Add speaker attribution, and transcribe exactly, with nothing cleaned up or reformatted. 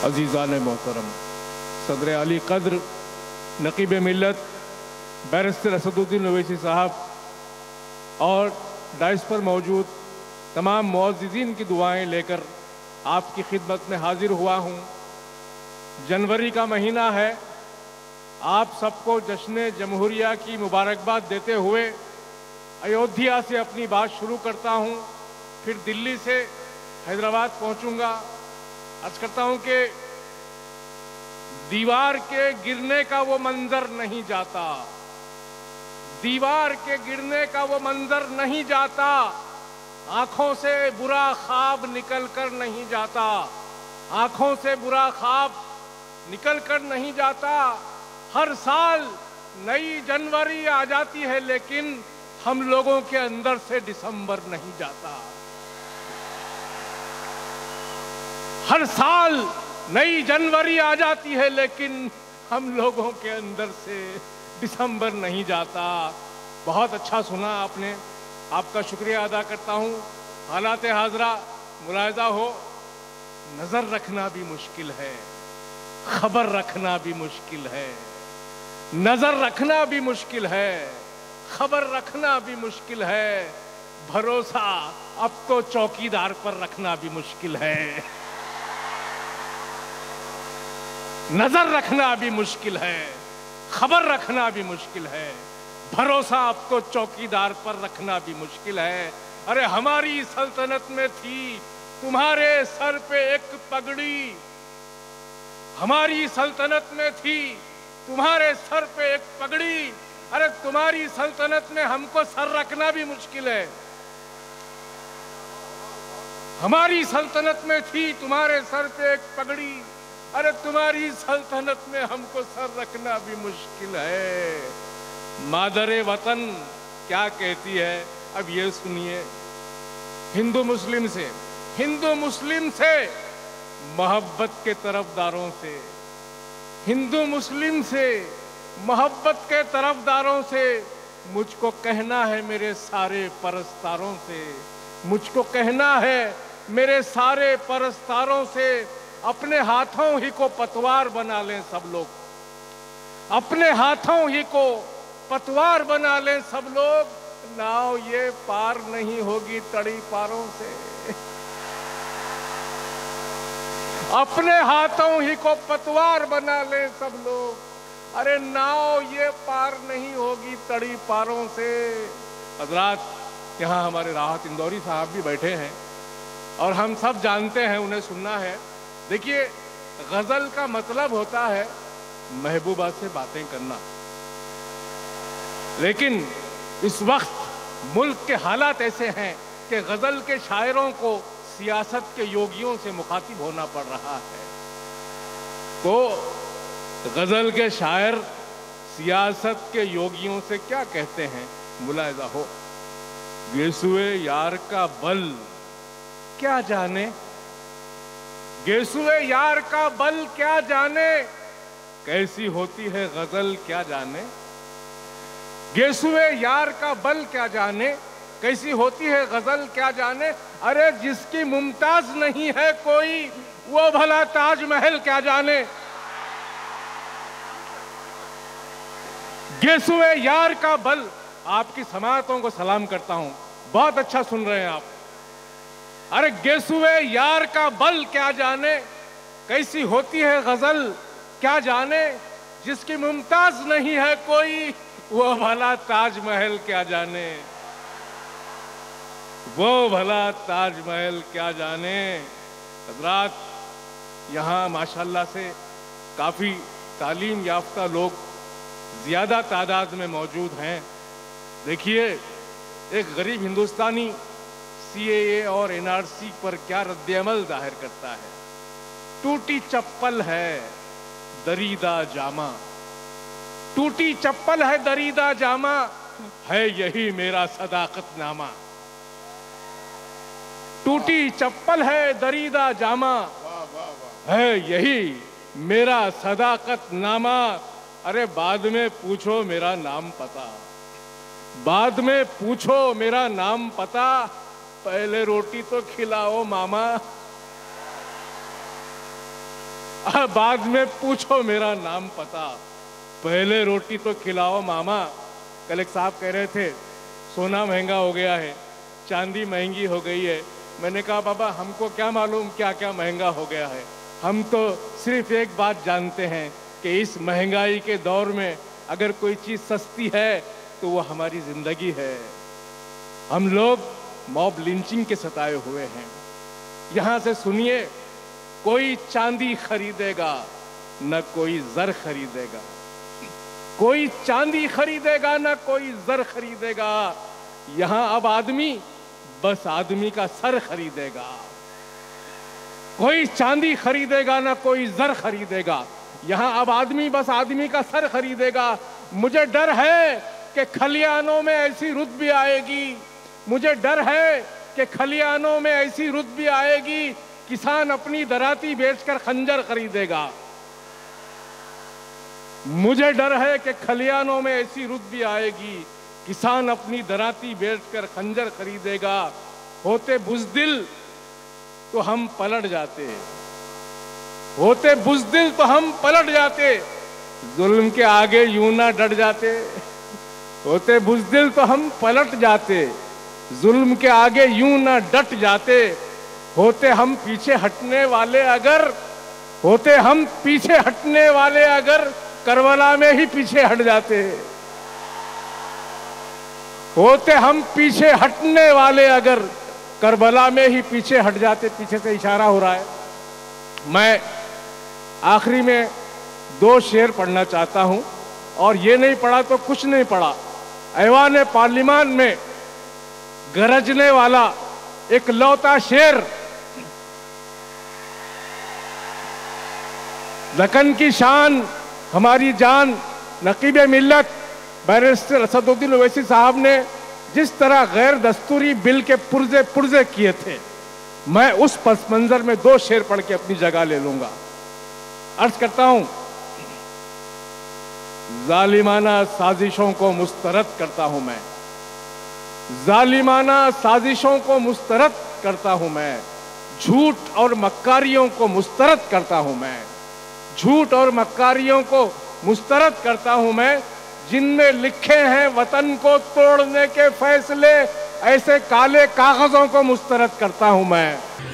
Speaker 1: अजीज़ान मोहतरम, सदर अली कद्र नकीब मिल्लत बैरिस्टर असदुद्दीन ओवैसी साहब और डाइस पर मौजूद तमाम मुअज़्ज़िज़ीन की दुआएं लेकर आपकी खिदमत में हाजिर हुआ हूँ। जनवरी का महीना है, आप सबको जश्न जमहूरिया की मुबारकबाद देते हुए अयोध्या से अपनी बात शुरू करता हूँ, फिर दिल्ली से हैदराबाद पहुँचूँगा। अर्ज करता हूँ कि दीवार के गिरने का वो मंजर नहीं जाता, दीवार के गिरने का वो मंजर नहीं जाता, आंखों से बुरा ख्वाब निकल कर नहीं जाता, आंखों से बुरा ख्वाब निकल कर नहीं जाता। हर साल नई जनवरी आ जाती है, लेकिन हम लोगों के अंदर से दिसंबर नहीं जाता। हर साल नई जनवरी आ जाती है, लेकिन हम लोगों के अंदर से दिसंबर नहीं जाता। बहुत अच्छा सुना आपने, आपका शुक्रिया अदा करता हूँ। हालात हाजरा मुलाहिजा हो, नजर रखना भी मुश्किल है, खबर रखना भी मुश्किल है, नजर रखना भी मुश्किल है, खबर रखना भी मुश्किल है, भरोसा अब तो चौकीदार पर रखना भी मुश्किल है। नजर रखना भी मुश्किल है, खबर रखना भी मुश्किल है, भरोसा अब तो चौकीदार पर रखना भी मुश्किल है। अरे हमारी सल्तनत में थी तुम्हारे सर पे एक पगड़ी, हमारी सल्तनत में थी तुम्हारे सर पे एक पगड़ी, अरे तुम्हारी सल्तनत में हमको सर रखना भी मुश्किल है। हमारी सल्तनत में थी तुम्हारे सर पे एक पगड़ी, अरे तुम्हारी सल्तनत में हमको सर रखना भी मुश्किल है। मादरे वतन क्या कहती है, अब ये सुनिए। हिंदू मुस्लिम से, हिंदू मुस्लिम से, मोहब्बत के तरफदारों से, हिंदू मुस्लिम से, मोहब्बत के तरफदारों से, मुझको कहना है मेरे सारे परस्तारों से, मुझको कहना है मेरे सारे परस्तारों से, अपने हाथों ही को पतवार बना लें सब लोग, अपने हाथों ही को पतवार बना लें सब लोग, नाव ये पार नहीं होगी तड़ी पारों से। अपने हाथों ही को पतवार बना लें सब लोग, अरे नाव ये पार नहीं होगी तड़ी पारों से। हजरात, यहाँ हमारे राहत इंदौरी साहब भी बैठे हैं और हम सब जानते हैं, उन्हें सुनना है। देखिए, गजल का मतलब होता है महबूबा से बातें करना, लेकिन इस वक्त मुल्क के हालात ऐसे हैं कि गजल के शायरों को सियासत के योगियों से मुखातिब होना पड़ रहा है। तो गजल के शायर सियासत के योगियों से क्या कहते हैं, मुलाहिजा हो। गेसुए यार का बल क्या जाने, गेसुए यार का बल क्या जाने, कैसी होती है गजल क्या जाने। गेसुए यार का बल क्या जाने, कैसी होती है गजल क्या जाने, अरे जिसकी मुमताज नहीं है कोई, वो भला ताजमहल क्या जाने। गेसुए यार का बल, आपकी समाअतों को सलाम करता हूं, बहुत अच्छा सुन रहे हैं आप। अरे गेसुए यार का बल क्या जाने, कैसी होती है गजल क्या जाने, जिसकी मुमताज नहीं है कोई, वो भला ताजमहल क्या जाने, वो भला ताजमहल क्या जाने। हजरात, यहाँ माशाल्लाह से काफी तालीम याफ्ता लोग ज्यादा तादाद में मौजूद हैं। देखिए, एक गरीब हिंदुस्तानी सी ए ए और एन आर सी पर क्या रद्द-ए-अमल जाहिर करता है। टूटी चप्पल है दरीदा जामा, टूटी चप्पल है दरीदा जामा, है यही मेरा सदाकतनामा। टूटी चप्पल है दरीदा जामा, है यही मेरा सदाकतनामा। अरे बाद में पूछो मेरा नाम पता, बाद में पूछो मेरा नाम पता, पहले रोटी तो खिलाओ मामा। बाद में पूछो मेरा नाम पता, पहले रोटी तो खिलाओ मामा। कल एक साहब कह रहे थे सोना महंगा हो गया है, चांदी महंगी हो गई है। मैंने कहा बाबा हमको क्या मालूम क्या क्या महंगा हो गया है, हम तो सिर्फ एक बात जानते हैं कि इस महंगाई के दौर में अगर कोई चीज सस्ती है तो वो हमारी जिंदगी है। हम लोग मॉब लिंचिंग के सताए हुए हैं। यहां से सुनिए, कोई चांदी खरीदेगा न कोई जर खरीदेगा, कोई चांदी खरीदेगा न कोई जर खरीदेगा। यहां अब आदमी बस आदमी का सर खरीदेगा। कोई चांदी खरीदेगा ना कोई जर खरीदेगा, यहां अब आदमी बस आदमी का सर खरीदेगा। मुझे डर है कि खलियानों में ऐसी रुत भी आएगी, मुझे डर है कि खलियानों में ऐसी रुत भी आएगी, किसान अपनी दराती बेचकर खंजर खरीदेगा। मुझे डर है कि खलियानों में ऐसी रुत भी आएगी, किसान अपनी दराती बेचकर खंजर खरीदेगा। होते बुज़दिल तो हम पलट जाते, होते बुज़दिल तो हम पलट जाते, जुल्म के आगे यूं ना डट जाते। होते बुज़दिल तो हम पलट जाते, जुल्म के आगे यूं ना डट जाते। होते हम पीछे हटने वाले अगर, होते हम पीछे हटने वाले अगर, करबला में ही पीछे हट जाते। होते हम पीछे हटने वाले अगर, करबला में ही पीछे हट जाते। पीछे से इशारा हो रहा है। मैं आखिरी में दो शेर पढ़ना चाहता हूं, और ये नहीं पढ़ा तो कुछ नहीं पढ़ा। ऐवान पार्लिमान में गरजने वाला एक लौता शेर, दक्कन की शान हमारी जान नकीब मिल्लत बैरिस्टर असदुद्दीन ओवैसी साहब ने जिस तरह गैर दस्तूरी बिल के पुर्जे पुर्जे किए थे, मैं उस पस मंजर में दो शेर पढ़ के अपनी जगह ले लूंगा। अर्ज करता हूं, जालिमाना साजिशों को मुस्तरद करता हूं मैं, जालिमाना साजिशों को मुस्तरद करता हूं मैं, झूठ और मक्कारियों को मुस्तरद करता हूं मैं, झूठ और मक्कारियों को मुस्तरद करता हूं मैं। जिनमें लिखे हैं वतन को तोड़ने के फैसले, ऐसे काले कागजों को मुस्तरद करता हूं मैं।